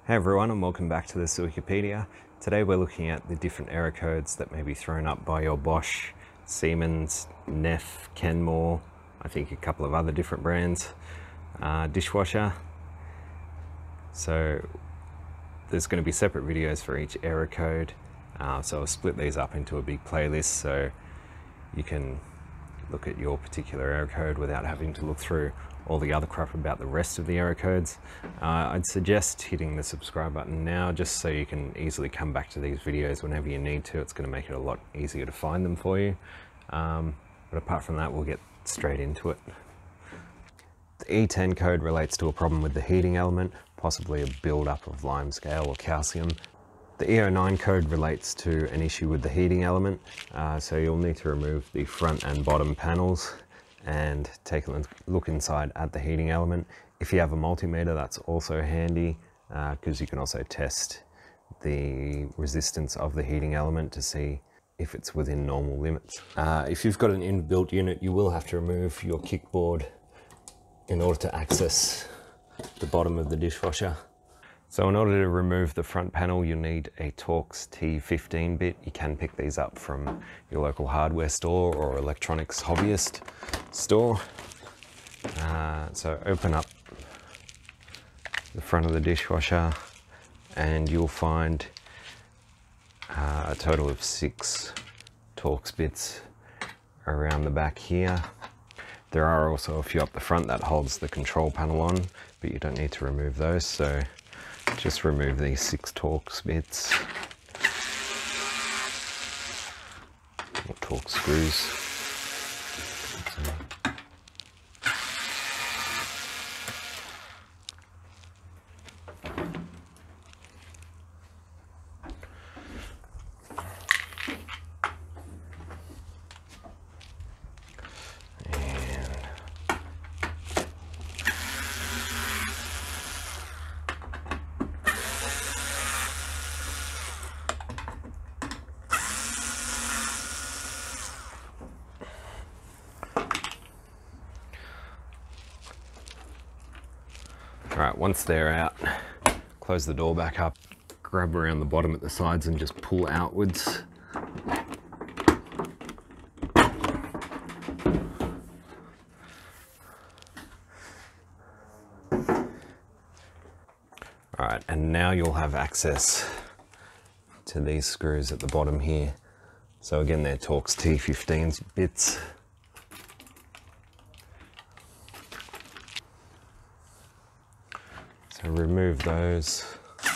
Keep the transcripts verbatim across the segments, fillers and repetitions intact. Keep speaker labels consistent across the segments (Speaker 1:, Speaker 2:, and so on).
Speaker 1: Hey everyone, and welcome back to the Sawickipedia. Today we're looking at the different error codes that may be thrown up by your Bosch, Siemens, Neff, Kenmore, I think a couple of other different brands, uh, dishwasher. So there's going to be separate videos for each error code. Uh, so I'll split these up into a big playlist so you can look at your particular error code without having to look through all the other crap about the rest of the error codes. Uh, I'd suggest hitting the subscribe button now just so you can easily come back to these videos whenever you need to. It's going to make it a lot easier to find them for you. Um, but apart from that, we'll get straight into it. The E ten code relates to a problem with the heating element, possibly a build-up of limescale or calcium. The E oh nine code relates to an issue with the heating element, uh, so you'll need to remove the front and bottom panels and take a look inside at the heating element. If you have a multimeter, that's also handy because uh, you can also test the resistance of the heating element to see if it's within normal limits. Uh, if you've got an inbuilt unit, you will have to remove your kickboard in order to access the bottom of the dishwasher. So in order to remove the front panel, you'll need a Torx T fifteen bit. You can pick these up from your local hardware store or electronics hobbyist store. Uh, so open up the front of the dishwasher and you'll find uh, a total of six Torx bits around the back here. There are also a few up the front that holds the control panel on, but you don't need to remove those. So just remove these six Torx bits, or Torx screws. Alright, once they're out, close the door back up, grab around the bottom at the sides and just pull outwards. Alright, and now you'll have access to these screws at the bottom here. So again, they're Torx T fifteen bits. So remove those.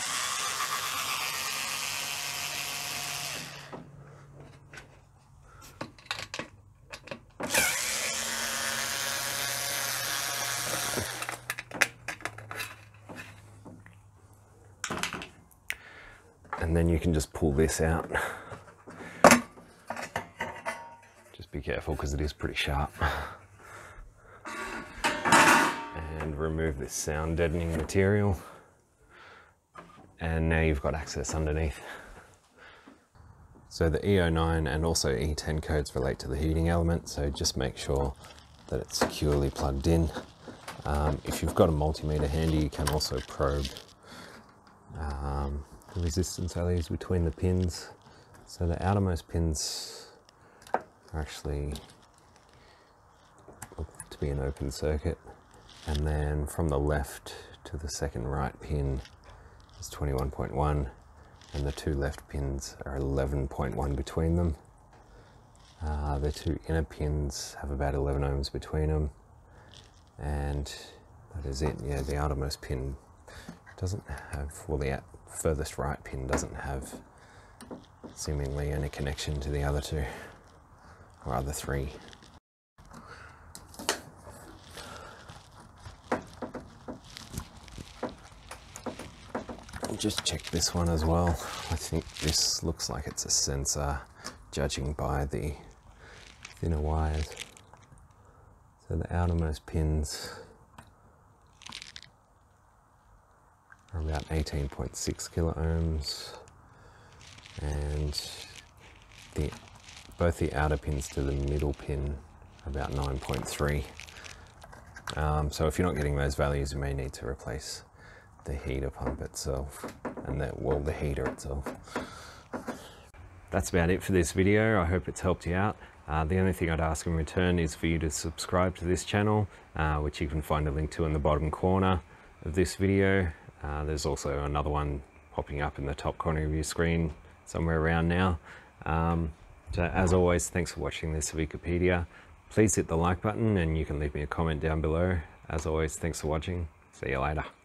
Speaker 1: And then you can just pull this out. Just be careful because it is pretty sharp. And remove this sound deadening material. And now you've got access underneath. So the E oh nine and also E ten codes relate to the heating element, so just make sure that it's securely plugged in. Um, if you've got a multimeter handy, you can also probe um, the resistance values between the pins. So the outermost pins are actually look to be an open circuit. And then from the left to the second right pin is twenty-one point one, and the two left pins are eleven point one between them. Uh, the two inner pins have about eleven ohms between them, and that is it. Yeah, the outermost pin doesn't have, well, the furthest right pin doesn't have seemingly any connection to the other two, or other three. Just check this one as well. I think this looks like it's a sensor, judging by the thinner wires. So the outermost pins are about eighteen point six kilo ohms, and the both the outer pins to the middle pin are about nine point three. Um, so if you're not getting those values, you may need to replace the heater pump itself, and that, well, the heater itself. That's about it for this video. I hope it's helped you out. Uh, the only thing I'd ask in return is for you to subscribe to this channel, uh, which you can find a link to in the bottom corner of this video. Uh, there's also another one popping up in the top corner of your screen somewhere around now. Um, so as always, thanks for watching this Sawickipedia. Please hit the like button, and you can leave me a comment down below. As always, thanks for watching. See you later.